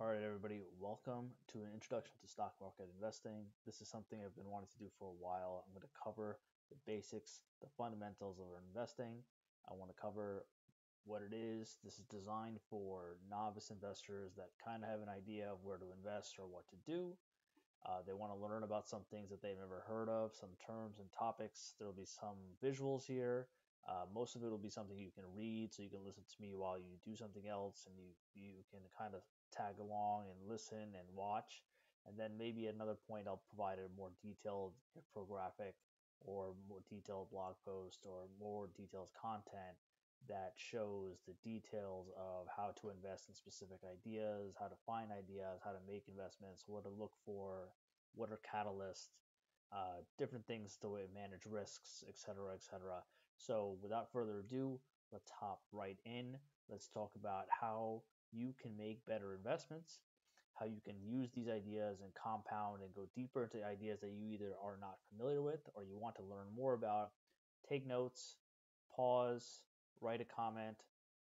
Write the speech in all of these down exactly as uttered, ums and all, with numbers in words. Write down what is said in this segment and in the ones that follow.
All right, everybody, welcome to an introduction to stock market investing. This is something I've been wanting to do for a while. I'm going to cover the basics, the fundamentals of investing. I want to cover what it is. This is designed for novice investors that kind of have an idea of where to invest or what to do. Uh, they want to learn about some things that they've never heard of, some terms and topics. There will be some visuals here. Uh, most of it will be something you can read, so you can listen to me while you do something else, and you you can kind of tag along and listen and watch. And then maybe at another point, I'll provide a more detailed infographic or more detailed blog post or more detailed content that shows the details of how to invest in specific ideas, how to find ideas, how to make investments, what to look for, what are catalysts, uh, different things to manage risks, et cetera, et cetera. So without further ado, let's hop right in. Let's talk about how you can make better investments, how you can use these ideas and compound and go deeper into ideas that you either are not familiar with or you want to learn more about. Take notes, pause, write a comment,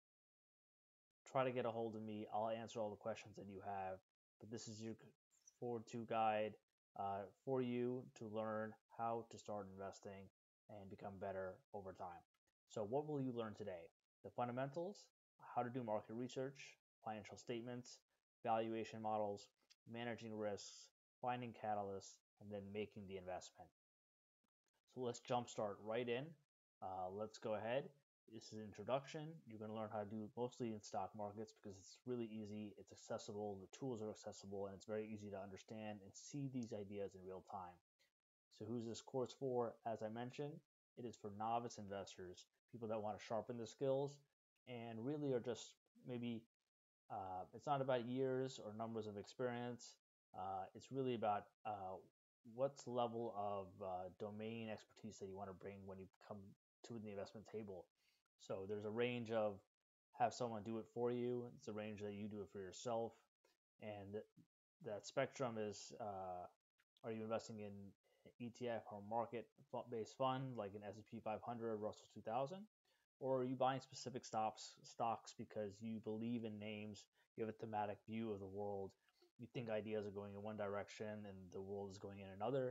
try to get a hold of me. I'll answer all the questions that you have. But this is your forward to guide uh, for you to learn how to start investing and become better over time. So, what will you learn today? The fundamentals, how to do market research, financial statements, valuation models, managing risks, finding catalysts, and then making the investment. So let's jumpstart right in. Uh, let's go ahead. This is an introduction. You're going to learn how to do mostly in stock markets because it's really easy, it's accessible, the tools are accessible, and it's very easy to understand and see these ideas in real time. So who's this course for? As I mentioned, it is for novice investors, people that want to sharpen their skills and really are just maybe, uh, it's not about years or numbers of experience. Uh, it's really about uh, what's the level of uh, domain expertise that you want to bring when you come to the investment table. So there's a range of have someone do it for you. It's a range that you do it for yourself, and that spectrum is uh, are you investing in E T F or market-based fund like an S and P five hundred, Russell two thousand, or are you buying specific stocks stocks because you believe in names, you have a thematic view of the world, you think ideas are going in one direction and the world is going in another?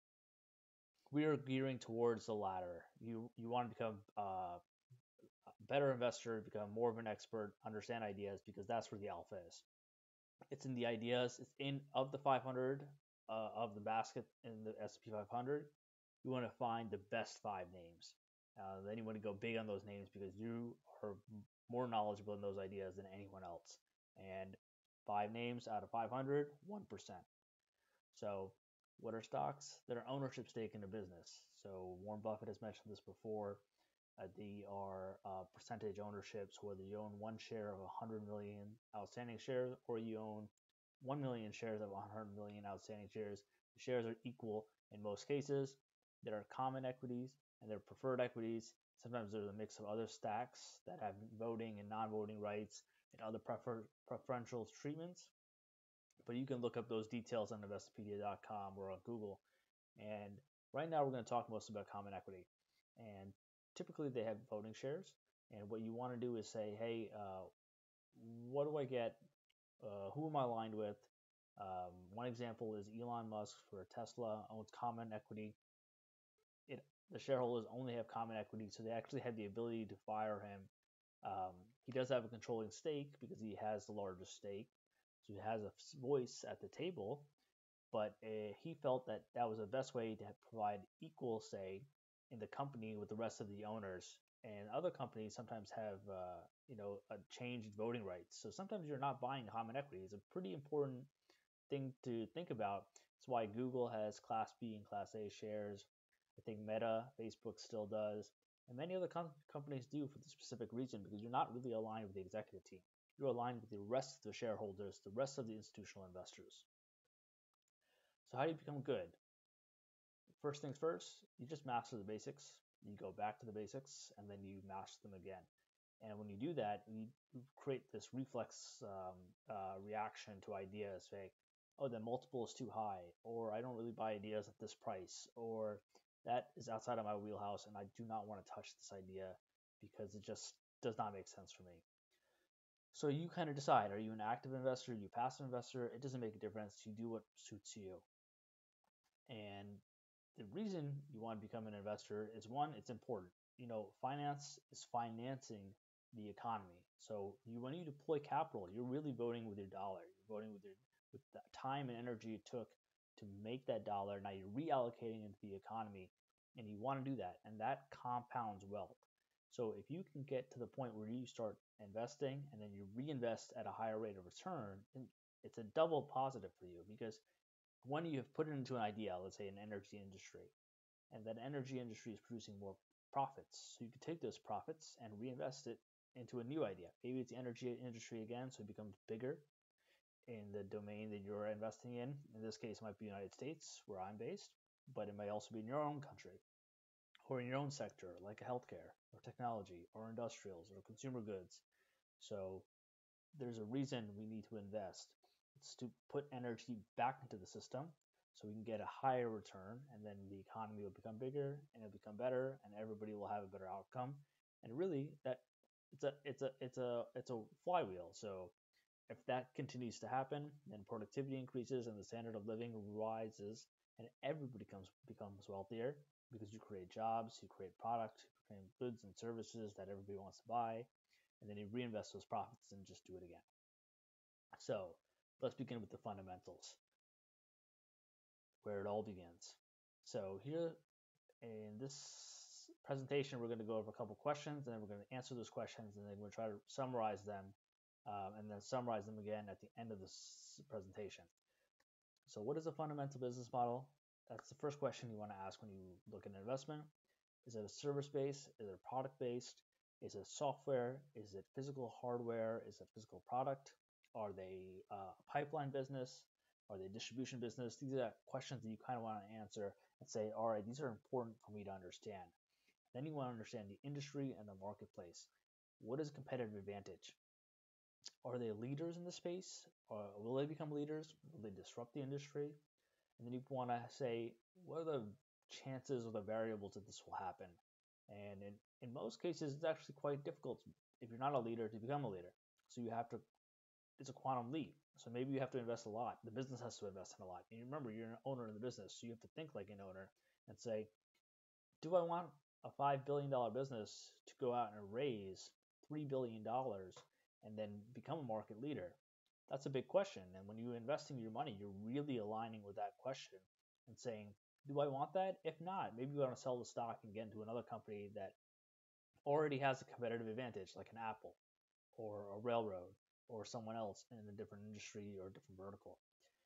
We are gearing towards the latter. You you want to become uh, a better investor, become more of an expert, understand ideas because that's where the alpha is. It's in the ideas. It's in of the five hundred uh, of the basket in the S and P five hundred. You want to find the best five names. Uh, then you want to go big on those names because you are more knowledgeable in those ideas than anyone else. And five names out of five hundred, one percent. So what are stocks? They're ownership stake in a business. So Warren Buffett has mentioned this before. Uh, they are uh, percentage ownerships, whether you own one share of one hundred million outstanding shares or you own one million shares of one hundred million outstanding shares. The shares are equal in most cases. There are common equities and there are preferred equities. Sometimes there's a mix of other stacks that have voting and non-voting rights and other prefer- preferential treatments. But you can look up those details on investopedia dot com or on Google. And right now we're going to talk mostly about common equity. And typically they have voting shares. And what you want to do is say, hey, uh, what do I get? Uh, who am I aligned with? Um, one example is Elon Musk for Tesla owns common equity. It the shareholders only have common equity, so they actually have the ability to fire him. Um, he does have a controlling stake because he has the largest stake, so he has a voice at the table. But uh, he felt that that was the best way to provide equal say in the company with the rest of the owners. And other companies sometimes have, uh, you know, a changed voting rights. So sometimes you're not buying common equity. It's a pretty important thing to think about. That's why Google has Class B and Class A shares. I think Meta, Facebook still does, and many other com- companies do for the specific reason because you're not really aligned with the executive team. You're aligned with the rest of the shareholders, the rest of the institutional investors. So how do you become good? First things first, you just master the basics. You go back to the basics and then you master them again. And when you do that, you create this reflex um, uh, reaction to ideas. Say, oh, the multiple is too high, or I don't really buy ideas at this price, or that is outside of my wheelhouse and I do not want to touch this idea because it just does not make sense for me. So you kind of decide, are you an active investor, are you a passive investor? It doesn't make a difference. You do what suits you. And the reason you want to become an investor is, one, it's important. You know, finance is financing the economy. So you, when you deploy capital, you're really voting with your dollar. You're voting with your with the time and energy it took to make that dollar. Now you're reallocating into the economy, and you want to do that, and that compounds wealth. So if you can get to the point where you start investing and then you reinvest at a higher rate of return, it's a double positive for you, because when you have put it into an idea, let's say an energy industry, and that energy industry is producing more profits, so you can take those profits and reinvest it into a new idea. Maybe it's the energy industry again, so it becomes bigger in the domain that you're investing in. In this case, it might be the United States, where I'm based, but it might also be in your own country or in your own sector, like healthcare or technology or industrials or consumer goods. So there's a reason we need to invest. It's to put energy back into the system so we can get a higher return, and then the economy will become bigger and it'll become better, and everybody will have a better outcome. And really, that it's a it's a it's a it's a flywheel. So if that continues to happen, then productivity increases and the standard of living rises, and everybody becomes becomes wealthier, because you create jobs, you create products, you create goods and services that everybody wants to buy, and then you reinvest those profits and just do it again. So let's begin with the fundamentals, where it all begins. So here in this presentation, we're going to go over a couple questions, and then we're going to answer those questions, and then we're going to try to summarize them, um, and then summarize them again at the end of this presentation. So what is a fundamental business model? That's the first question you want to ask when you look at an investment. Is it a service-based? Is it product-based? Is it software? Is it physical hardware? Is it physical product? Are they uh, a pipeline business? Are they a distribution business? These are questions that you kind of want to answer and say, all right, these are important for me to understand. Then you want to understand the industry and the marketplace. What is competitive advantage? Are they leaders in the space? Or will they become leaders? Will they disrupt the industry? And then you want to say, what are the chances or the variables that this will happen? And in, in most cases, it's actually quite difficult, if you're not a leader, to become a leader. So you have to, it's a quantum leap. So maybe you have to invest a lot. The business has to invest in a lot. And you remember, you're an owner in the business, so you have to think like an owner and say, do I want a five billion dollars business to go out and raise three billion dollars and then become a market leader? That's a big question. And when you're investing your money, you're really aligning with that question and saying, do I want that? If not, maybe you want to sell the stock and get into another company that already has a competitive advantage, like an Apple or a railroad or someone else in a different industry or a different vertical.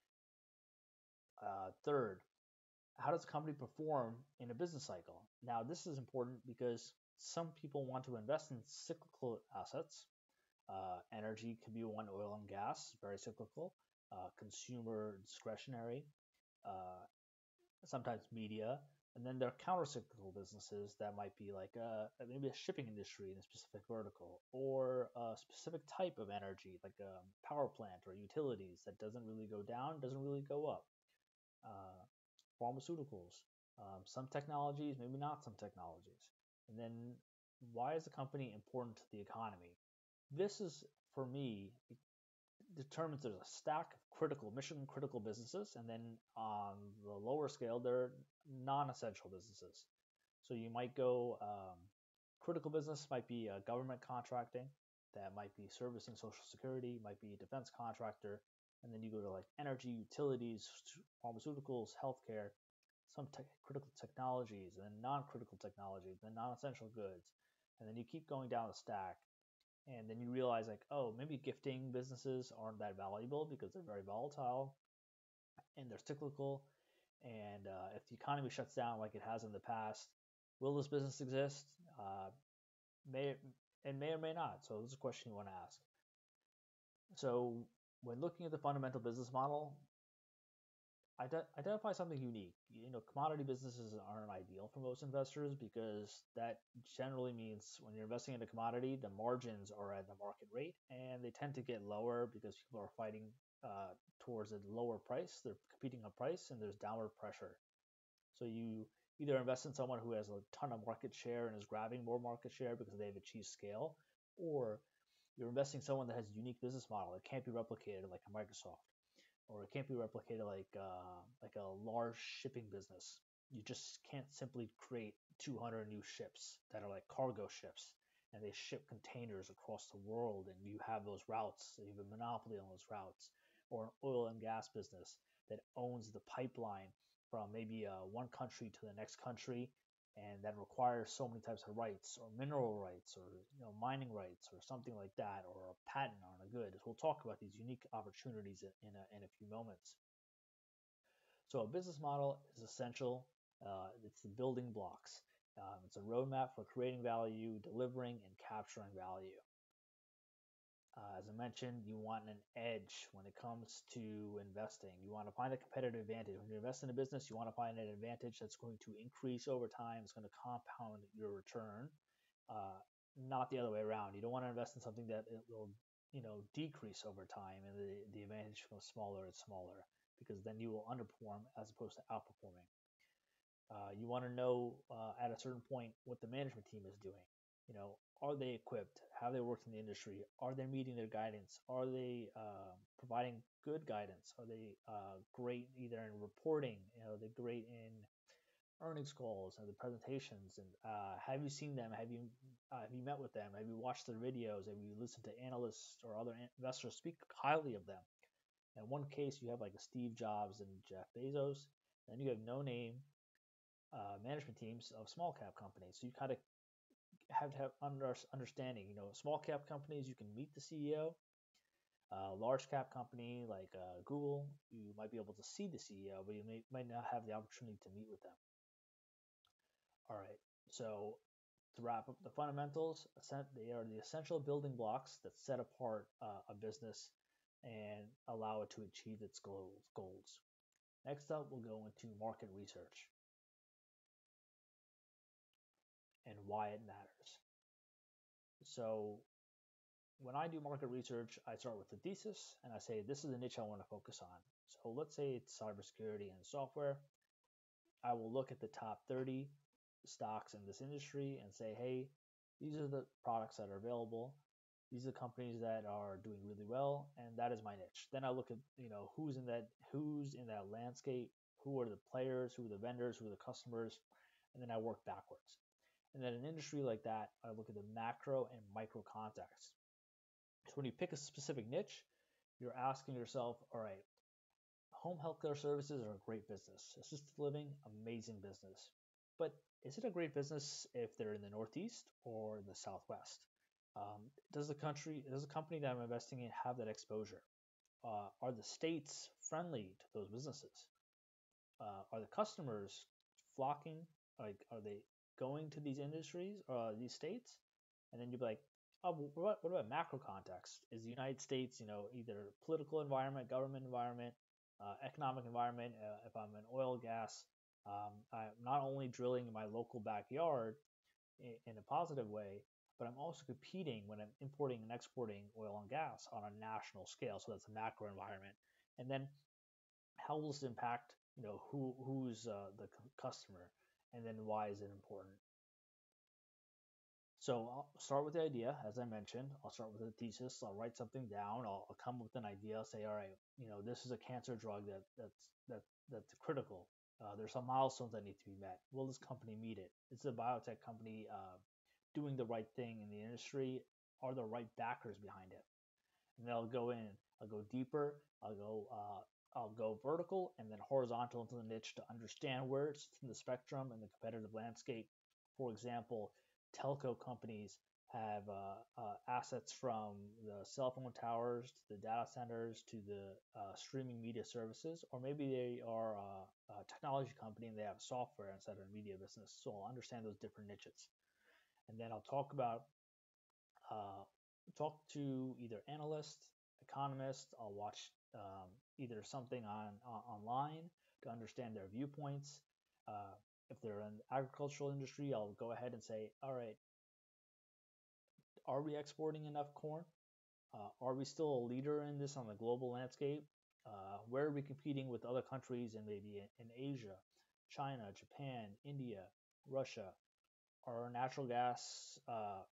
Uh, third, how does a company perform in a business cycle? Now, this is important because some people want to invest in cyclical assets. Uh, energy could be one, oil and gas, very cyclical. Uh, consumer discretionary, uh, sometimes media. And then there are counter-cyclical businesses that might be like uh, maybe a shipping industry in a specific vertical, or a specific type of energy, like a power plant or utilities that doesn't really go down, doesn't really go up. Uh, pharmaceuticals, um, some technologies, maybe not some technologies. And then why is a company important to the economy? This is, for me, determines there's a stack of critical, mission critical businesses, and then on the lower scale, they're non-essential businesses. So you might go, um, critical business might be uh, government contracting, that might be servicing Social Security, might be a defense contractor, and then you go to like energy, utilities, pharmaceuticals, healthcare, some te- critical technologies, and then non-critical technologies, then non-essential goods, and then you keep going down the stack, and then you realize like, oh, maybe gifting businesses aren't that valuable because they're very volatile and they're cyclical. And uh, if the economy shuts down like it has in the past, will this business exist? Uh, may and may or may not. So this is a question you want to ask. So when looking at the fundamental business model, identify something unique. You know, commodity businesses aren't ideal for most investors, because that generally means when you're investing in a commodity, the margins are at the market rate, and they tend to get lower because people are fighting uh, towards a lower price. They're competing on price, and there's downward pressure. So you either invest in someone who has a ton of market share and is grabbing more market share because they've achieved scale, or You're investing in someone that has a unique business model that can't be replicated like a Microsoft, or it can't be replicated like uh, like a large shipping business. You just can't simply create two hundred new ships that are like cargo ships and they ship containers across the world and you have those routes, you have a monopoly on those routes, or an oil and gas business that owns the pipeline from maybe uh, one country to the next country and that requires so many types of rights or mineral rights or you know mining rights or something like that or a patent on a good. We'll talk about these unique opportunities in a, in a few moments. So a business model is essential. Uh, it's the building blocks. Um, it's a roadmap for creating value, delivering, and capturing value. Uh, as I mentioned, you want an edge when it comes to investing. You want to find a competitive advantage. When you invest in a business, you want to find an advantage that's going to increase over time. It's going to compound your return, uh, not the other way around. You don't want to invest in something that it will, you know, decrease over time and the, the advantage becomes smaller and smaller because then you will underperform as opposed to outperforming. Uh, you want to know uh, at a certain point what the management team is doing. You know, are they equipped? Have they worked in the industry? Are they meeting their guidance? Are they uh, providing good guidance? Are they uh, great either in reporting? You know, they're great in earnings calls and the presentations. And uh, have you seen them? Have you uh, have you met with them? Have you watched their videos? Have you listened to analysts or other investors speak highly of them? In one case, you have like a Steve Jobs and Jeff Bezos. Then you have no name uh, management teams of small cap companies. So you kind of have to have under, understanding. You know, small cap companies, you can meet the C E O. Uh, large cap company like uh, Google, you might be able to see the C E O, but you may, might not have the opportunity to meet with them. All right. So to wrap up the fundamentals, they are the essential building blocks that set apart uh, a business and allow it to achieve its goals. Next up, we'll go into market research and why it matters. So when I do market research, I start with the thesis and I say, this is the niche I want to focus on. So let's say it's cybersecurity and software. I will look at the top thirty stocks in this industry and say, hey, these are the products that are available. These are the companies that are doing really well, and that is my niche. Then I look at, you know, who's in that who's in that landscape, who are the players, who are the vendors, who are the customers, and then I work backwards. And then in an industry like that, I look at the macro and micro context. So when you pick a specific niche, you're asking yourself, all right, home healthcare services are a great business. Assisted living, amazing business. But is it a great business if they're in the Northeast or the Southwest? Um, does the country, does the company that I'm investing in have that exposure? Uh, are the states friendly to those businesses? Uh, are the customers flocking? Like, are they going to these industries or uh, these states? And then you'd be like, oh, what, what about macro context? Is the United States, you know, either political environment, government environment, uh, economic environment? Uh, if I'm in oil, gas, um, I'm not only drilling in my local backyard in, in a positive way, but I'm also competing when I'm importing and exporting oil and gas on a national scale. So that's a macro environment. And then how will this impact, you know, who who's uh, the customer, and then why is it important? So I'll start with the idea, as I mentioned. I'll start with a thesis. I'll write something down. I'll, I'll come with an idea. I'll say, all right, you know, this is a cancer drug that that's that that's critical. Uh, there's some milestones that need to be met. Will this company meet it? Is the biotech company uh, doing the right thing in the industry? Are the right backers behind it? And then I'll go in. I'll go deeper. I'll go. Uh, I'll go vertical and then horizontal into the niche to understand where it sits in the spectrum and the competitive landscape. For example, telco companies have uh, uh, assets from the cell phone towers to the data centers to the uh, streaming media services, or maybe they are a, a technology company and they have software instead of a media business. So I'll understand those different niches. And then I'll talk about uh, talk to either analysts, economists. I'll watch um, either something on, on online to understand their viewpoints. Uh, if they're in the agricultural industry, I'll go ahead and say, all right, are we exporting enough corn? Uh, are we still a leader in this on the global landscape? Uh, where are we competing with other countries in maybe in, in Asia, China, Japan, India, Russia? Are our natural gas uh,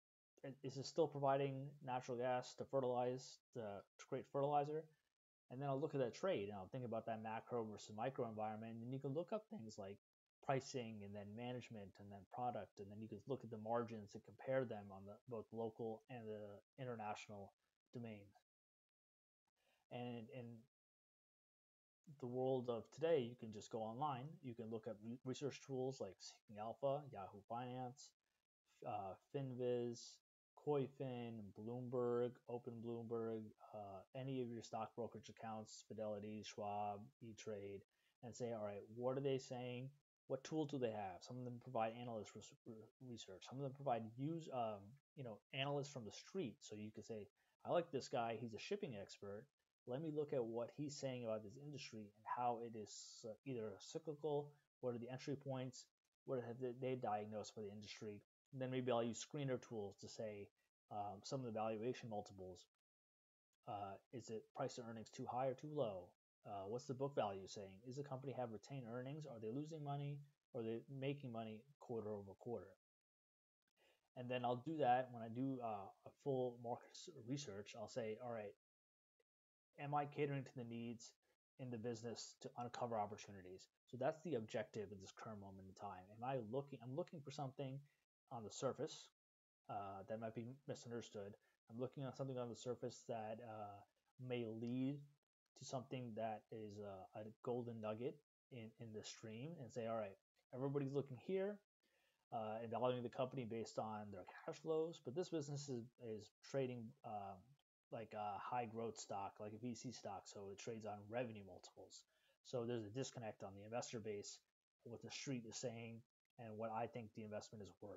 is it still providing natural gas to fertilize, to, to create fertilizer? And then I'll look at that trade and I'll think about that macro versus micro environment. And you can look up things like pricing and then management and then product. And then you can look at the margins and compare them on the both local and the international domain. And in the world of today, you can just go online. You can look at research tools like Seeking Alpha, Yahoo Finance, uh, FinViz, Koyfin, Bloomberg, Open Bloomberg, uh, any of your stock brokerage accounts, Fidelity, Schwab, E-Trade, and say, all right, what are they saying? What tools do they have? Some of them provide analyst research. Some of them provide use, um, you know, analysts from the street. So you could say, I like this guy. He's a shipping expert. Let me look at what he's saying about this industry and how it is either cyclical. What are the entry points? What have they diagnosed for the industry? And then maybe I'll use screener tools to say um, some of the valuation multiples. Uh, is it price to earnings too high or too low? Uh, what's the book value saying? Is the company have retained earnings? Are they losing money? Or are they making money quarter over quarter? And then I'll do that when I do uh, a full market research. I'll say, all right, am I catering to the needs in the business to uncover opportunities? So that's the objective at this current moment in time. Am I looking? I'm looking for something on the surface uh, that might be misunderstood. I'm looking at something on the surface that uh, may lead to something that is a, a golden nugget in, in the stream and say, all right, everybody's looking here, uh, evaluating the company based on their cash flows, but this business is, is trading um, like a high growth stock, like a V C stock, so it trades on revenue multiples. So there's a disconnect on the investor base, what the street is saying, and what I think the investment is worth.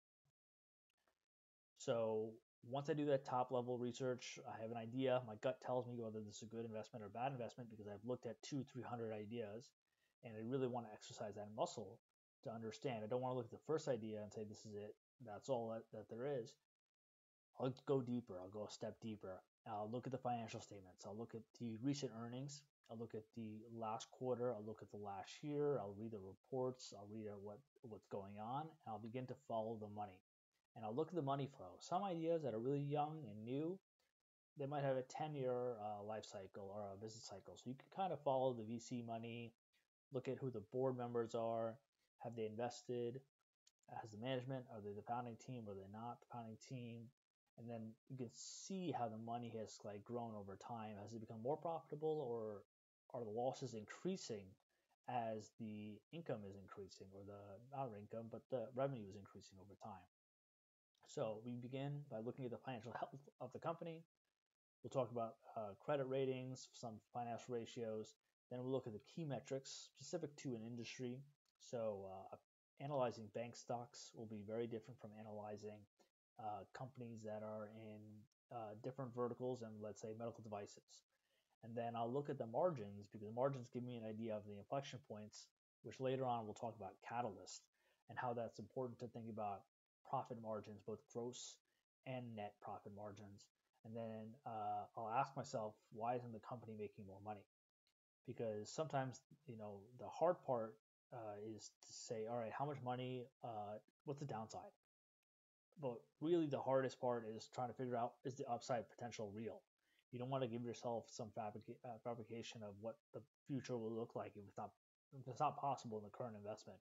So once I do that top level research, I have an idea. My gut tells me whether this is a good investment or bad investment because I've looked at two, three hundred ideas, and I really want to exercise that muscle to understand. I don't want to look at the first idea and say this is it. That's all that, that there is. I'll go deeper. I'll go a step deeper. I'll look at the financial statements. I'll look at the recent earnings. I'll look at the last quarter. I'll look at the last year. I'll read the reports. I'll read what what's going on, and I'll begin to follow the money. And I'll look at the money flow. Some ideas that are really young and new, they might have a ten-year uh, life cycle or a business cycle. So you can kind of follow the V C money, look at who the board members are, have they invested, has the management, are they the founding team, are they not the founding team, and then you can see how the money has like grown over time. Has it become more profitable, or are the losses increasing as the income is increasing, or the not income but the revenue is increasing over time? So we begin by looking at the financial health of the company. We'll talk about uh, credit ratings, some financial ratios. Then we'll look at the key metrics specific to an industry. So uh, analyzing bank stocks will be very different from analyzing uh, companies that are in uh, different verticals and, let's say, medical devices. And then I'll look at the margins because the margins give me an idea of the inflection points, which later on we'll talk about catalyst and how that's important to think about profit margins, both gross and net profit margins. And then uh, I'll ask myself, why isn't the company making more money? Because sometimes, you know, the hard part uh, is to say, all right, how much money, uh, what's the downside? But really the hardest part is trying to figure out, is the upside potential real? You don't want to give yourself some fabrica- uh, fabrication of what the future will look like if it's not, if it's not possible in the current investment.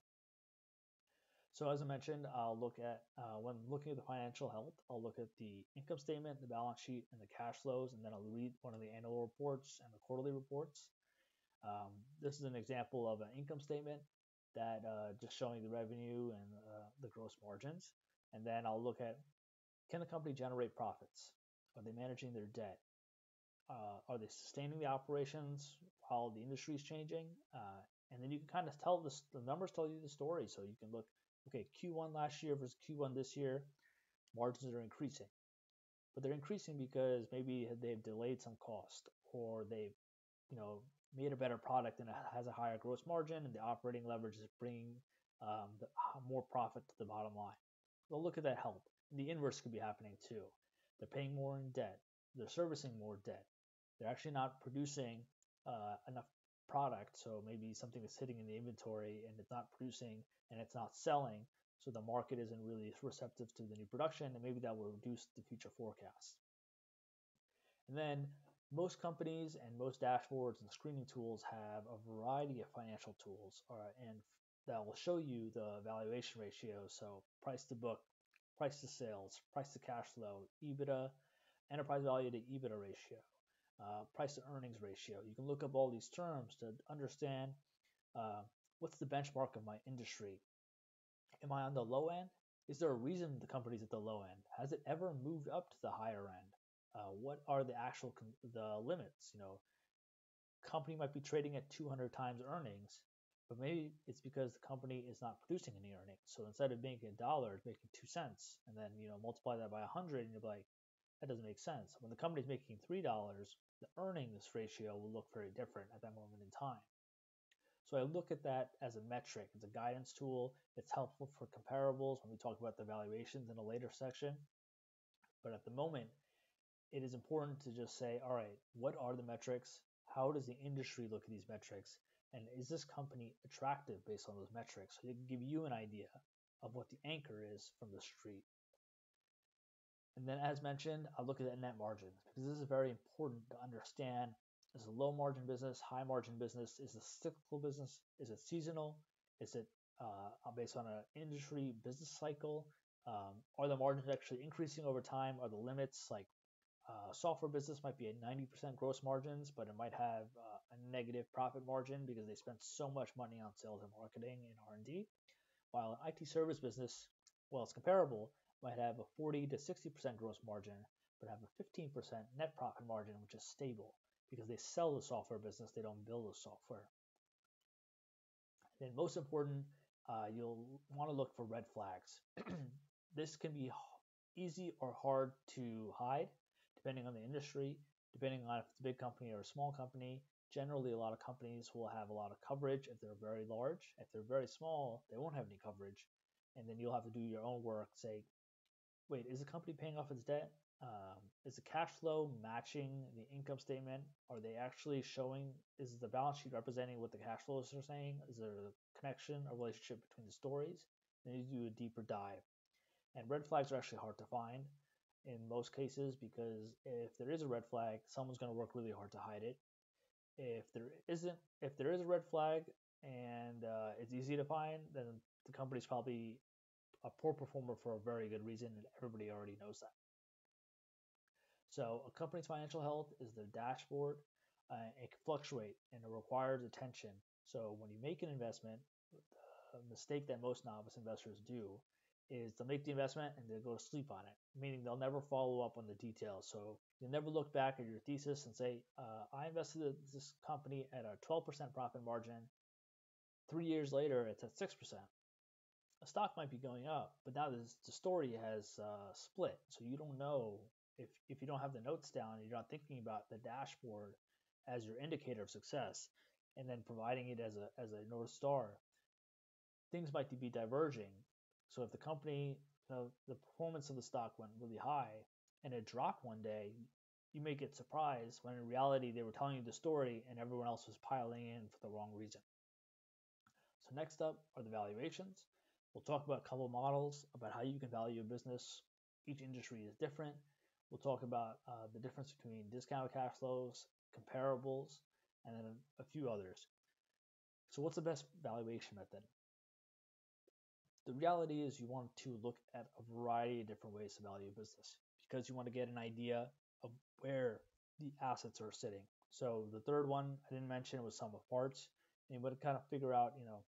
So as I mentioned, I'll look at, uh, when looking at the financial health, I'll look at the income statement, the balance sheet, and the cash flows, and then I'll read one of the annual reports and the quarterly reports. Um, this is an example of an income statement that uh, just showing the revenue and uh, the gross margins. And then I'll look at, can the company generate profits? Are they managing their debt? Uh, are they sustaining the operations while the industry is changing? Uh, and then you can kind of tell this, the numbers tell you the story. So you can look, okay, Q one last year versus Q one this year, margins are increasing. But they're increasing because maybe they've delayed some cost, or they've, you know, made a better product and it has a higher gross margin, and the operating leverage is bringing um, the, more profit to the bottom line. Well, look at that help. The inverse could be happening too. They're paying more in debt. They're servicing more debt. They're actually not producing uh, enough product. So maybe something is sitting in the inventory and it's not producing and it's not selling. So the market isn't really receptive to the new production, and maybe that will reduce the future forecast. And then most companies and most dashboards and screening tools have a variety of financial tools, uh, and that will show you the valuation ratio. So price to book, price to sales, price to cash flow, EBITDA, enterprise value to EBITDA ratio, uh, price to earnings ratio. You can look up all these terms to understand uh, what's the benchmark of my industry. Am I on the low end? Is there a reason the company's at the low end? Has it ever moved up to the higher end? Uh, what are the actual the limits? You know, company might be trading at two hundred times earnings, but maybe it's because the company is not producing any earnings. So instead of making a dollar, it's making two cents, and then you know multiply that by a hundred, and you're like, that doesn't make sense. When the company's making three dollars, the earnings ratio will look very different at that moment in time. So I look at that as a metric. It's a guidance tool. It's helpful for comparables when we talk about the valuations in a later section. But at the moment, it is important to just say, all right, what are the metrics? How does the industry look at these metrics? And is this company attractive based on those metrics? So it can give you an idea of what the anchor is from the street. And then as mentioned, I look at net margins because this is very important to understand. Is it a low margin business, high margin business? Is it a cyclical business? Is it seasonal? Is it uh, based on an industry business cycle? Um, are the margins actually increasing over time? Are the limits like uh, software business might be at ninety percent gross margins, but it might have uh, a negative profit margin because they spend so much money on sales and marketing and R and D. While an I T service business, well, it's comparable, might have a forty to sixty percent gross margin, but have a fifteen percent net profit margin, which is stable because they sell the software business, they don't build the software. Then most important, uh, you'll want to look for red flags. This can be easy or hard to hide depending on the industry, depending on if it's a big company or a small company. Generally, a lot of companies will have a lot of coverage if they're very large. If they're very small, they won't have any coverage. And then you'll have to do your own work. Say, wait, is the company paying off its debt? Um, is the cash flow matching the income statement? Are they actually showing, is the balance sheet representing what the cash flows are saying? Is there a connection, a relationship between the stories? Then you do a deeper dive. And red flags are actually hard to find in most cases because if there is a red flag, someone's going to work really hard to hide it. If there isn't, if there is a red flag and uh, it's easy to find, then the company's probably a poor performer for a very good reason, and everybody already knows that. So a company's financial health is their dashboard. Uh, it can fluctuate and it requires attention. So when you make an investment, the mistake that most novice investors do is they'll make the investment and they'll go to sleep on it, meaning they'll never follow up on the details. So you'll never look back at your thesis and say, uh, I invested in this company at a twelve percent profit margin. Three years later, it's at six percent. A stock might be going up, but now this, the story has uh, split. So you don't know if, if you don't have the notes down and you're not thinking about the dashboard as your indicator of success and then providing it as a, as a North Star, things might be diverging. So if the company, you know, the performance of the stock went really high and it dropped one day, you may get surprised when in reality they were telling you the story and everyone else was piling in for the wrong reason. So next up are the valuations. We'll talk about a couple models about how you can value a business. Each industry is different. We'll talk about uh, the difference between discounted cash flows, comparables, and then a, a few others. So what's the best valuation method? The reality is you want to look at a variety of different ways to value a business because you want to get an idea of where the assets are sitting. So the third one I didn't mention was sum of parts. And you would kind of figure out, you know,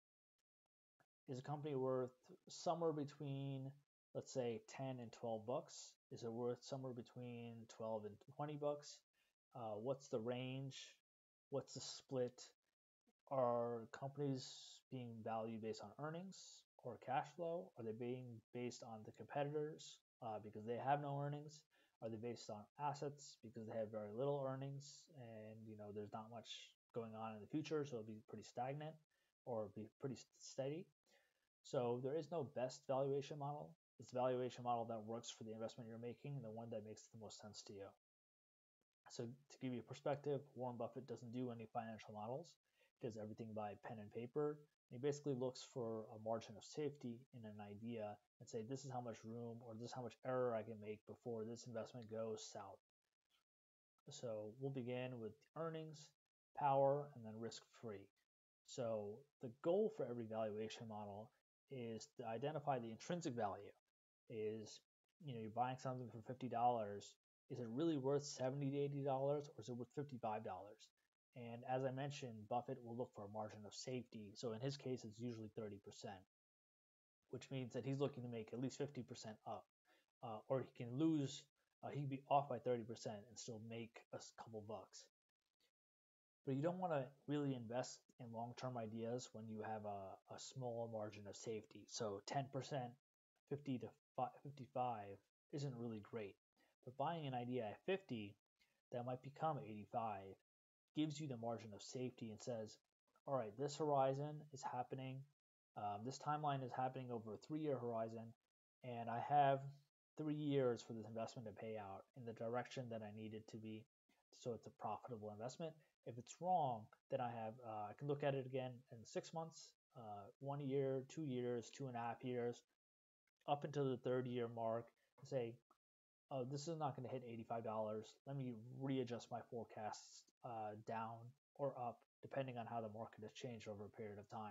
is a company worth somewhere between, let's say, ten and twelve bucks? Is it worth somewhere between twelve and twenty bucks? Uh, what's the range? What's the split? Are companies being valued based on earnings or cash flow? Are they being based on the competitors uh, because they have no earnings? Are they based on assets because they have very little earnings and you know there's not much going on in the future, so it'll be pretty stagnant or be pretty steady? So there is no best valuation model. It's the valuation model that works for the investment you're making and the one that makes the most sense to you. So to give you a perspective, Warren Buffett doesn't do any financial models. does everything by pen and paper. He basically looks for a margin of safety in an idea and say, this is how much room or this is how much error I can make before this investment goes south. So we'll begin with earnings, power, and then risk-free. So the goal for every valuation model is to identify the intrinsic value. Is, you know, you're buying something for fifty dollars. Is it really worth seventy to eighty dollars, or is it worth fifty-five dollars? And as I mentioned, Buffett will look for a margin of safety. So in his case, it's usually thirty percent, which means that he's looking to make at least fifty percent up, uh, or he can lose. Uh, he can be off by thirty percent and still make a couple bucks. But you don't want to really invest in long-term ideas when you have a, a small margin of safety. So ten percent, fifty to fifty-five isn't really great. But buying an idea at fifty that might become eighty-five gives you the margin of safety and says, all right, this horizon is happening. Um, this timeline is happening over a three-year horizon, and I have three years for this investment to pay out in the direction that I need it to be, so it's a profitable investment. If it's wrong, then I have uh, I can look at it again in six months, uh, one year, two years, two and a half years, up until the third year mark, and say, oh, this is not going to hit eighty-five dollars. Let me readjust my forecasts uh, down or up, depending on how the market has changed over a period of time.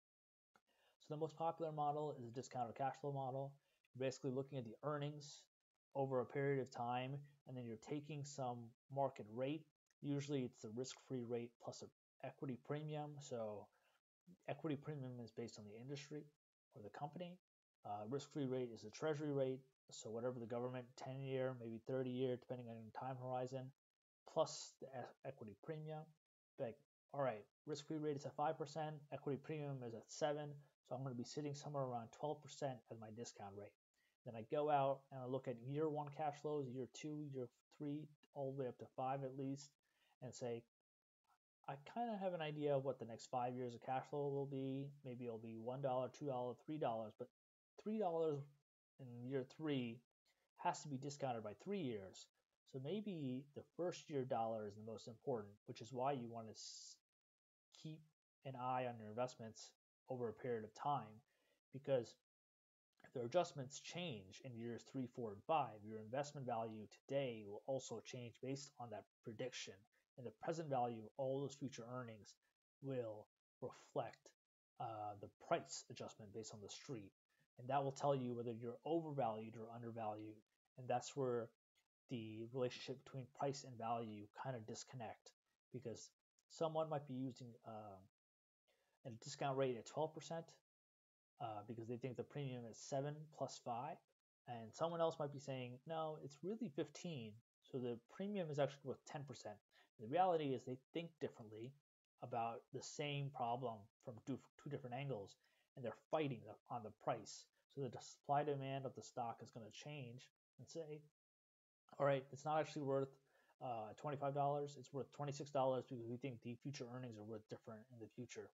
So the most popular model is a discounted cash flow model. You're basically looking at the earnings over a period of time, and then you're taking some market rate. Usually it's the risk-free rate plus an equity premium. So equity premium is based on the industry or the company. Uh, risk-free rate is the treasury rate. So whatever the government, ten year, maybe thirty year, depending on time horizon, plus the equity premium. Like, all right, risk-free rate is at five percent, equity premium is at seven, so I'm going to be sitting somewhere around twelve percent as my discount rate. Then I go out and I look at year one cash flows, year two, year three, all the way up to five at least, and say, I kind of have an idea of what the next five years of cash flow will be. Maybe it'll be one dollar, two dollars, three dollars, but three dollars in year three has to be discounted by three years. So maybe the first year dollar is the most important, which is why you want to keep an eye on your investments over a period of time, because if their adjustments change in years three, four, and five, your investment value today will also change based on that prediction. And the present value of all those future earnings will reflect uh, the price adjustment based on the street. And that will tell you whether you're overvalued or undervalued. And that's where the relationship between price and value kind of disconnect, because someone might be using uh, a discount rate at twelve percent uh, because they think the premium is seven plus five, and someone else might be saying, no, it's really fifteen, so the premium is actually worth ten percent. The reality is they think differently about the same problem from two, two different angles, and they're fighting on the price. So the supply demand of the stock is going to change and say, all right, it's not actually worth uh, twenty-five dollars, it's worth twenty-six dollars because we think the future earnings are worth different in the future.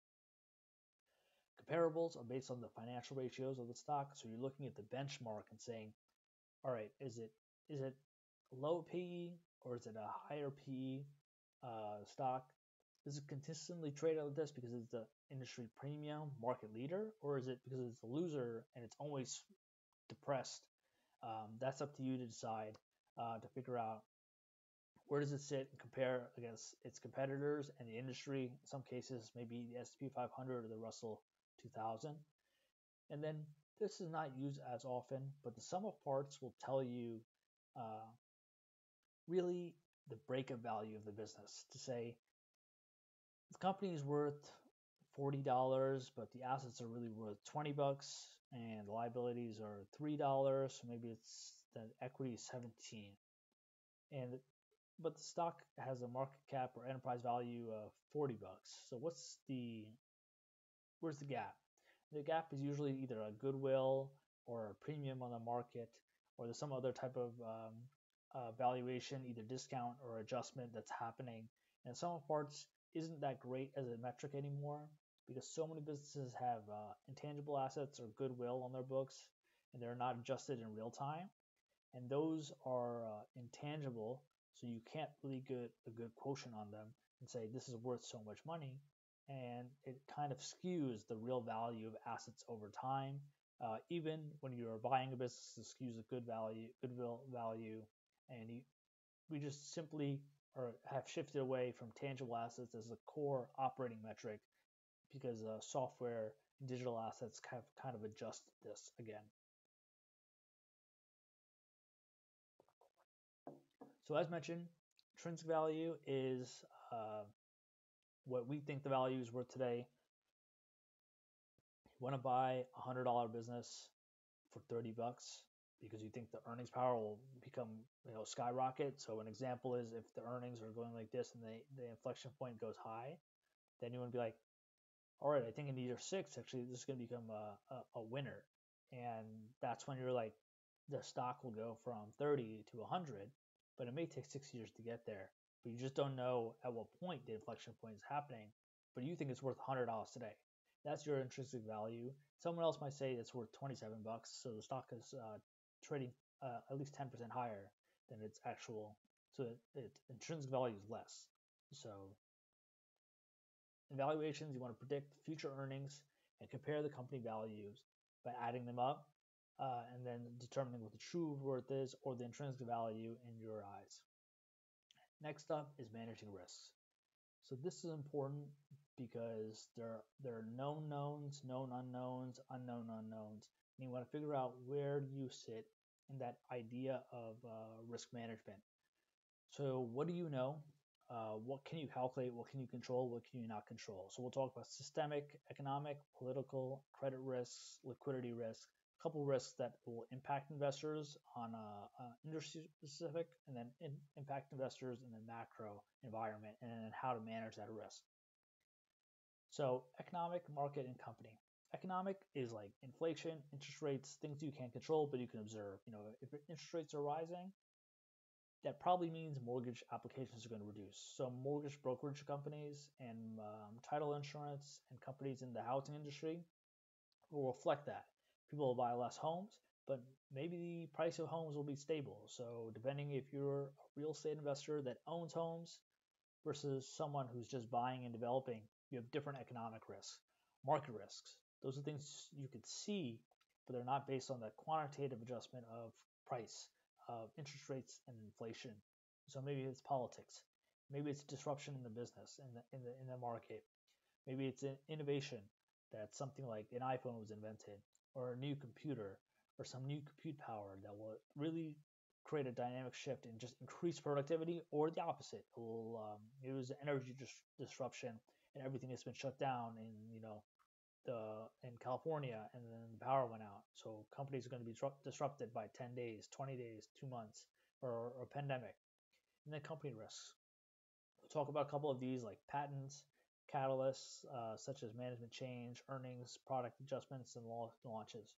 Comparables are based on the financial ratios of the stock. So you're looking at the benchmark and saying, all right, is it is it low P E or is it a higher P E uh, stock? Does it consistently trade like this because it's the industry premium market leader, or is it because it's a loser and it's always depressed? Um, that's up to you to decide uh, to figure out where does it sit and compare against its competitors and the industry. In some cases, maybe the S and P five hundred or the Russell two thousand. And then this is not used as often, but the sum of parts will tell you uh, really the breakup value of the business. To say the company is worth forty dollars, but the assets are really worth twenty bucks, and the liabilities are three dollars. So maybe it's the equity is seventeen, and but the stock has a market cap or enterprise value of forty bucks. So what's the where's the gap? The gap is usually either a goodwill or a premium on the market, or there's some other type of um, uh, valuation, either discount or adjustment that's happening. And sum of parts isn't that great as a metric anymore because so many businesses have uh, intangible assets or goodwill on their books, and they're not adjusted in real time. And those are uh, intangible, so you can't really get a good quotient on them and say this is worth so much money. and it kind of skews the real value of assets over time. Uh, even when you're buying a business, it skews a good value, goodwill value, and you, we just simply are, have shifted away from tangible assets as a core operating metric because uh, software and digital assets have kind of adjusted this again. So as mentioned, intrinsic value is uh, what we think the value is worth today. You want to buy a hundred dollar business for thirty bucks because you think the earnings power will become, you know, skyrocket. So an example is if the earnings are going like this and the, the inflection point goes high, then you want to be like, all right, I think in year six, actually, this is going to become a, a, a winner. And that's when you're like, the stock will go from thirty to one hundred, but it may take six years to get there. But you just don't know at what point the inflection point is happening, but you think it's worth one hundred dollars today. That's your intrinsic value. Someone else might say it's worth twenty-seven bucks, so the stock is uh, trading uh, at least ten percent higher than its actual, so it, it intrinsic value is less. So in valuations, you want to predict future earnings and compare the company values by adding them up uh, and then determining what the true worth is or the intrinsic value in your eyes. Next up is managing risks. So this is important because there, there are known knowns, known unknowns, unknown unknowns, and you want to figure out where you sit in that idea of uh, risk management. So what do you know? Uh, what can you calculate? What can you control? What can you not control? So we'll talk about systemic, economic, political, credit risks, liquidity risk, a couple risks that will impact investors on a, a industry specific, and then in, impact investors in the macro environment, and then how to manage that risk. So economic, market, and company. Economic is like inflation, interest rates, things you can't control but you can observe. You know, if interest rates are rising, that probably means mortgage applications are going to reduce. So mortgage brokerage companies and um, title insurance and companies in the housing industry will reflect that. People will buy less homes, but maybe the price of homes will be stable. So depending if you're a real estate investor that owns homes versus someone who's just buying and developing, you have different economic risks. Market risks, those are things you could see, but they're not based on the quantitative adjustment of price, of interest rates and inflation. So maybe it's politics, maybe it's disruption in the business, in the in the in the market, maybe it's an innovation that something like an iPhone was invented, or a new computer, or some new compute power that will really create a dynamic shift and just increase productivity, or the opposite. It will um, it was energy dis- disruption and everything has been shut down in, you know, the in California, and then the power went out. So companies are going to be disrupted by ten days, twenty days, two months, or, or a pandemic. And then company risks. We'll talk about a couple of these like patents, catalysts uh, such as management change, earnings, product adjustments, and launches.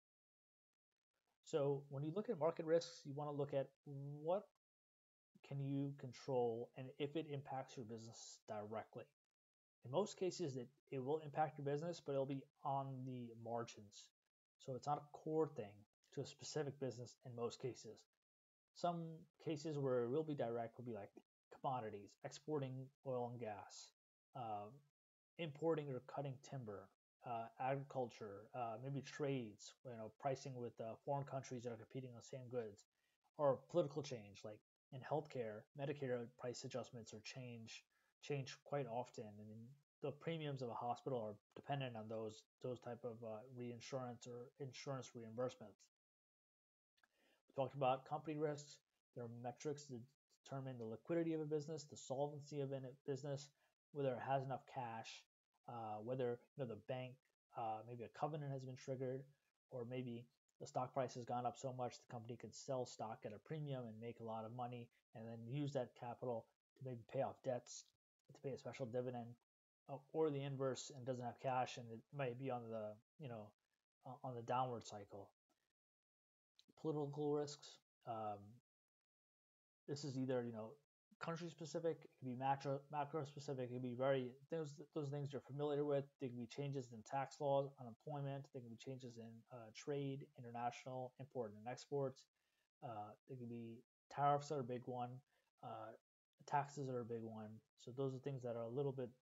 So when you look at market risks, you want to look at what can you control and if it impacts your business directly. In most cases, it, it will impact your business, but it'll be on the margins. So it's not a core thing to a specific business in most cases. Some cases where it will be direct will be like commodities, exporting oil and gas, uh, importing or cutting timber, uh, agriculture, uh, maybe trades, you know, pricing with uh, foreign countries that are competing on the same goods, or political change, like in healthcare, Medicare price adjustments or change change quite often. I mean, the premiums of a hospital are dependent on those those type of uh, reinsurance or insurance reimbursements. We talked about company risks. There are metrics that determine the liquidity of a business, the solvency of a business, whether it has enough cash, uh, whether, you know, the bank, uh, maybe a covenant has been triggered, or maybe the stock price has gone up so much the company could sell stock at a premium and make a lot of money, and then use that capital to maybe pay off debts, to pay a special dividend, uh, or the inverse and doesn't have cash and it might be on the, you know, uh, on the downward cycle. Political risks. Um, this is either, you know, country specific, it can be macro macro specific, it can be very those those things you're familiar with. There can be changes in tax laws, unemployment. There can be changes in uh, trade, international import and exports. Uh, there can be tariffs are a big one. Uh, taxes are a big one. So those are things that are a little bit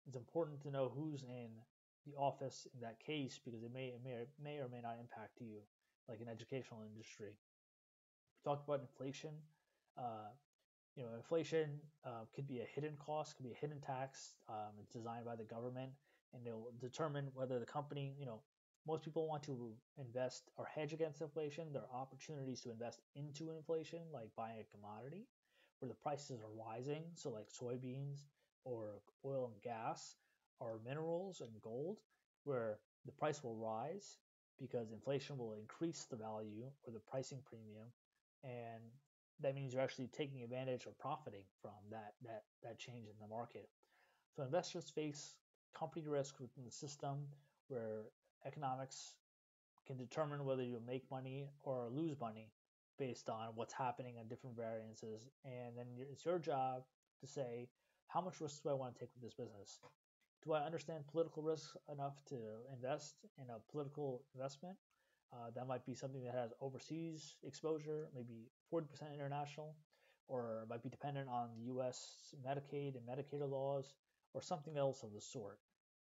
It's important to know who's in the office in that case because it may it may or, may or may not impact you, like an educational industry. We talked about inflation. Uh, you know, inflation uh, could be a hidden cost, could be a hidden tax. Um, it's designed by the government, and they'll determine whether the company, you know, most people want to invest or hedge against inflation. There are opportunities to invest into inflation, like buying a commodity where the prices are rising. So, like soybeans or oil and gas or minerals and gold, where the price will rise because inflation will increase the value or the pricing premium, and that means you're actually taking advantage or profiting from that that that change in the market. So investors face company risk within the system where economics can determine whether you'll make money or lose money based on what's happening on different variances. And then it's your job to say, how much risk do I want to take with this business? Do I understand political risk enough to invest in a political investment? Uh, that might be something that has overseas exposure, maybe forty percent international, or it might be dependent on the U S Medicaid and Medicare laws, or something else of the sort.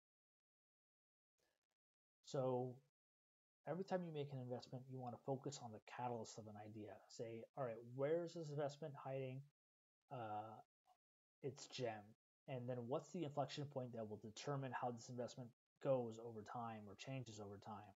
So every time you make an investment, you want to focus on the catalyst of an idea. Say, all right, where is this investment hiding uh, its gem? And then what's the inflection point that will determine how this investment goes over time or changes over time?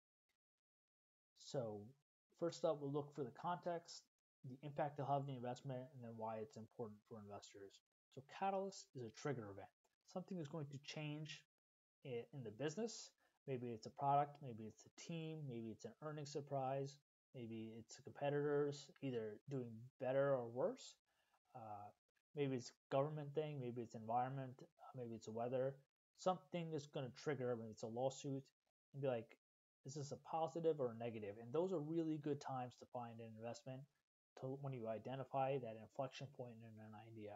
So first up, we'll look for the context, the impact they'll have on the investment, and then why it's important for investors. So catalyst is a trigger event. Something is going to change in the business. Maybe it's a product, maybe it's a team, maybe it's an earnings surprise, maybe it's competitors either doing better or worse. Uh, maybe it's a government thing, maybe it's environment, maybe it's weather. Something is going to trigger, maybe it's a lawsuit, and be like, is this a positive or a negative? And those are really good times to find an investment to when you identify that inflection point in an idea.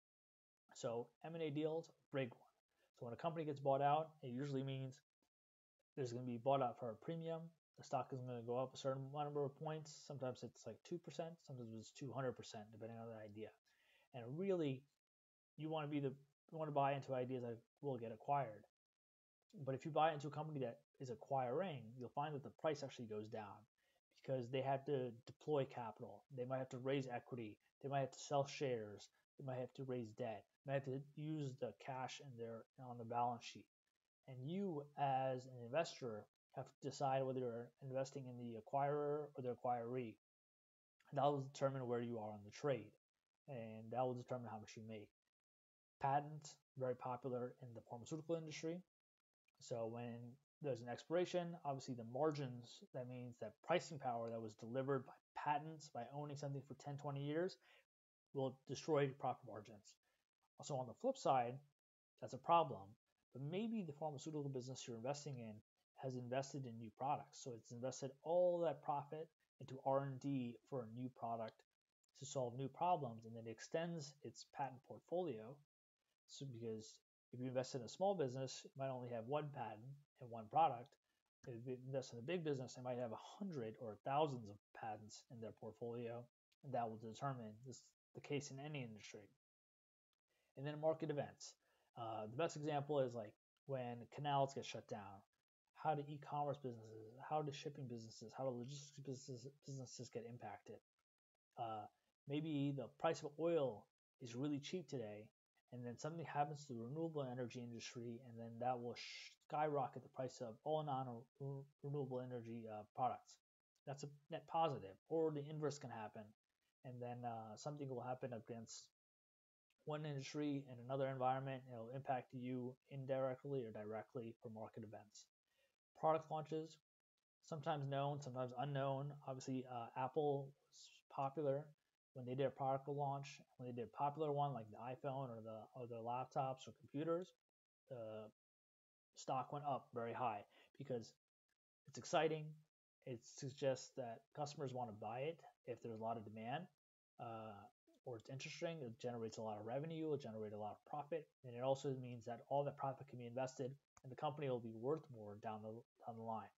So M and A deals, big one. So when a company gets bought out, it usually means there's going to be bought out for a premium. The stock is going to go up a certain number of points. Sometimes it's like two percent, sometimes it's two hundred percent, depending on the idea. And really, you want to be the you want to buy into ideas that will get acquired. But if you buy into a company that is acquiring, you'll find that the price actually goes down because they have to deploy capital. They might have to raise equity. They might have to sell shares. They might have to raise debt. They might have to use the cash in their on the balance sheet. And you, as an investor, have to decide whether you're investing in the acquirer or the acquiree. And that will determine where you are on the trade, and that will determine how much you make. Patents, very popular in the pharmaceutical industry. So when there's an expiration, obviously the margins, that means that pricing power that was delivered by patents, by owning something for ten, twenty years, will destroy profit margins. Also on the flip side, that's a problem. But maybe the pharmaceutical business you're investing in has invested in new products. So it's invested all that profit into R and D for a new product to solve new problems, and then it extends its patent portfolio. So because if you invest in a small business, it might only have one patent and one product. If you invest in a big business, they might have a hundred or thousands of patents in their portfolio, and that will determine this the case in any industry. And then market events. Uh, the best example is like when canals get shut down. How do e-commerce businesses, how do shipping businesses, how do logistics businesses, businesses get impacted? Uh, maybe the price of oil is really cheap today, and then something happens to the renewable energy industry, and then that will skyrocket the price of all non-renewable energy uh, products. That's a net positive. Or the inverse can happen, and then uh, something will happen against one industry in another environment. It'll impact you indirectly or directly for market events. Product launches, sometimes known, sometimes unknown. Obviously, uh, Apple was popular when they did a product launch. When they did a popular one like the iPhone or the or the laptops or computers, the stock went up very high because it's exciting. It suggests that customers want to buy it if there's a lot of demand, uh, or it's interesting. It generates a lot of revenue. It'll generate a lot of profit, and it also means that all that profit can be invested, and the company will be worth more down the down the line.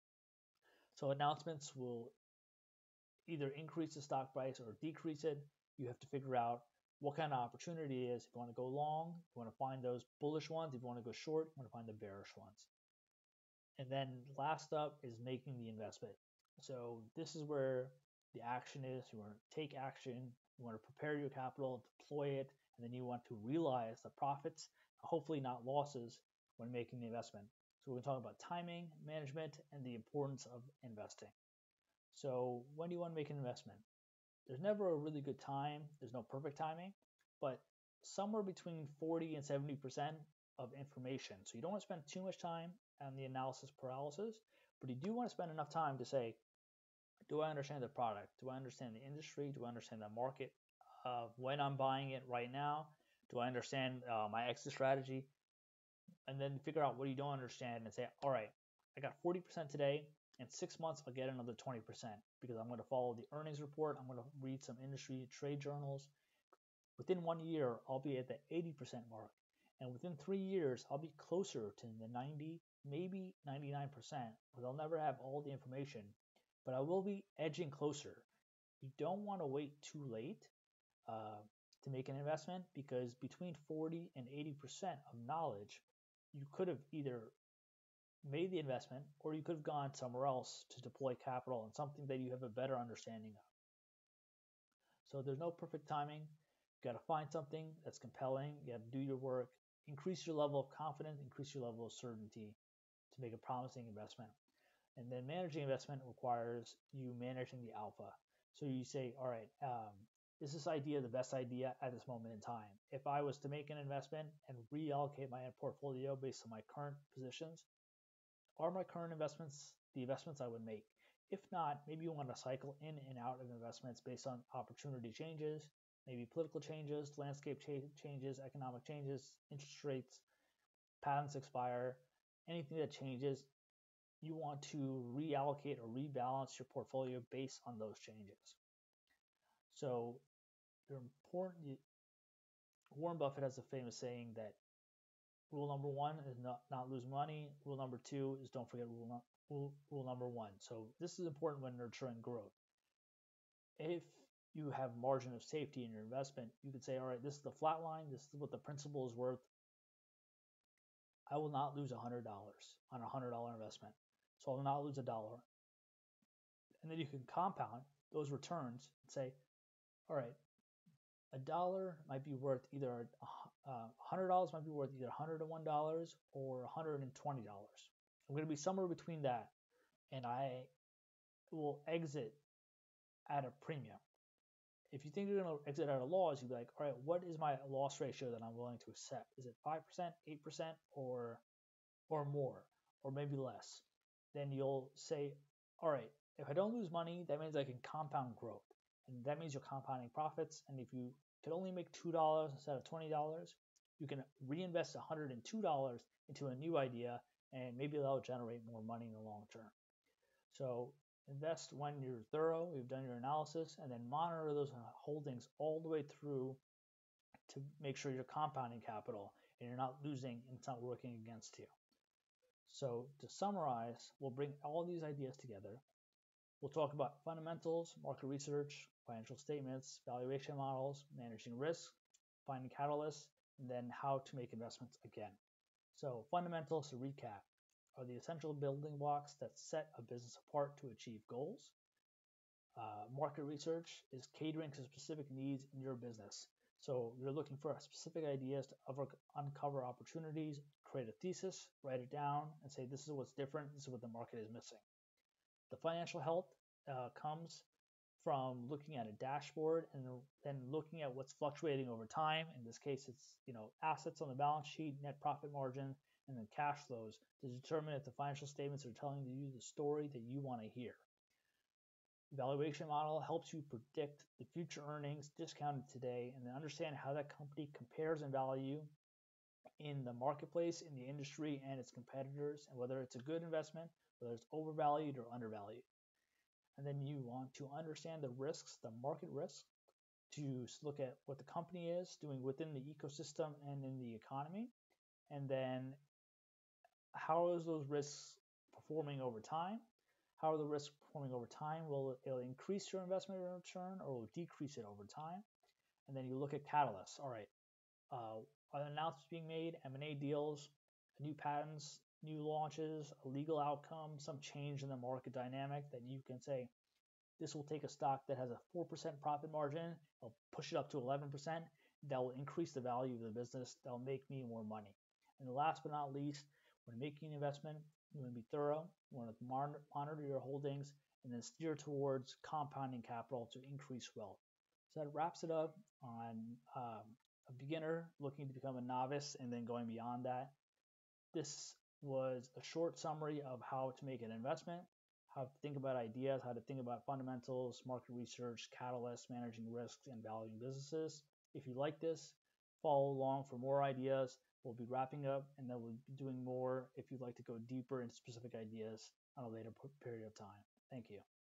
So announcements will either increase the stock price or decrease it. You have to figure out what kind of opportunity it is. If you want to go long, you want to find those bullish ones. If you want to go short, you want to find the bearish ones. And then last up is making the investment. So this is where the action is. You want to take action, you want to prepare your capital, deploy it, and then you want to realize the profits, hopefully not losses, when making the investment. So we're going to talk about timing, management, and the importance of investing. So when do you want to make an investment? There's never a really good time. There's no perfect timing, but somewhere between forty and seventy percent of information. So you don't want to spend too much time on the analysis paralysis, but you do want to spend enough time to say, do I understand the product? Do I understand the industry? Do I understand the market? Uh, when I'm buying it right now, do I understand uh, my exit strategy? And then figure out what you don't understand and say, all right, I got forty percent today. In six months, I'll get another twenty percent because I'm going to follow the earnings report. I'm going to read some industry trade journals. Within one year, I'll be at the eighty percent mark. And within three years, I'll be closer to the ninety, maybe ninety-nine percent, because I'll never have all the information, but I will be edging closer. You don't want to wait too late uh, to make an investment, because between forty and eighty percent of knowledge, you could have either made the investment or you could have gone somewhere else to deploy capital in something that you have a better understanding of. So there's no perfect timing. You got to find something that's compelling. You got to do your work, increase your level of confidence, increase your level of certainty to make a promising investment. And then managing investment requires you managing the alpha. So you say, all right, um, is this idea the best idea at this moment in time? If I was to make an investment and reallocate my portfolio based on my current positions, are my current investments the investments I would make? If not, maybe you want to cycle in and out of investments based on opportunity changes, maybe political changes, landscape changes, economic changes, interest rates, patents expire, anything that changes. You want to reallocate or rebalance your portfolio based on those changes. So you're important. Warren Buffett has a famous saying that rule number one is not, not lose money. Rule number two is don't forget rule, no, rule, rule number one. So this is important when nurturing growth. If you have margin of safety in your investment, you could say, all right, this is the flat line. This is what the principal is worth. I will not lose one hundred dollars on a one hundred dollars investment. So I will not lose a dollar. And then you can compound those returns and say, all right, a dollar might be worth either uh, one hundred dollars might be worth either one hundred one dollars or one hundred twenty dollars. I'm going to be somewhere between that, and I will exit at a premium. If you think you're going to exit at a loss, you'd be like, all right, what is my loss ratio that I'm willing to accept? Is it five percent, eight percent, or or more, or maybe less? Then you'll say, all right, if I don't lose money, that means I can compound growth. And that means you're compounding profits. And if you could only make two dollars instead of twenty dollars, you can reinvest one hundred two dollars into a new idea, and maybe that'll generate more money in the long term. So invest when you're thorough, you've done your analysis, and then monitor those holdings all the way through to make sure you're compounding capital and you're not losing and it's not working against you. So to summarize, we'll bring all these ideas together. We'll talk about fundamentals, market research, financial statements, valuation models, managing risk, finding catalysts, and then how to make investments again. So fundamentals, to recap, are the essential building blocks that set a business apart to achieve goals. Uh, market research is catering to specific needs in your business. So you're looking for specific ideas to uncover opportunities, create a thesis, write it down, and say, this is what's different, this is what the market is missing. The financial health uh, comes from looking at a dashboard and then looking at what's fluctuating over time. In this case, it's you know assets on the balance sheet, net profit margin, and then cash flows to determine if the financial statements are telling you the story that you want to hear. Valuation model helps you predict the future earnings discounted today and then understand how that company compares in value in the marketplace, in the industry, and its competitors, and whether it's a good investment, whether it's overvalued or undervalued. And then you want to understand the risks, the market risk, to look at what the company is doing within the ecosystem and in the economy, and then how is those risks performing over time? How are the risks performing over time? Will it increase your investment return or will it decrease it over time? And then you look at catalysts. All right, uh, are announcements being made, M and A deals, new patents, new launches, a legal outcome, some change in the market dynamic that you can say, this will take a stock that has a four percent profit margin, it'll push it up to eleven percent. That will increase the value of the business. That'll make me more money. And last but not least, when making an investment, you want to be thorough. You want to monitor your holdings and then steer towards compounding capital to increase wealth. So that wraps it up on um, a beginner looking to become a novice and then going beyond that. This was a short summary of how to make an investment, how to think about ideas, how to think about fundamentals, market research, catalysts, managing risks, and valuing businesses. If you like this, follow along for more ideas. We'll be wrapping up and then we'll be doing more if you'd like to go deeper into specific ideas on a later period of time. Thank you.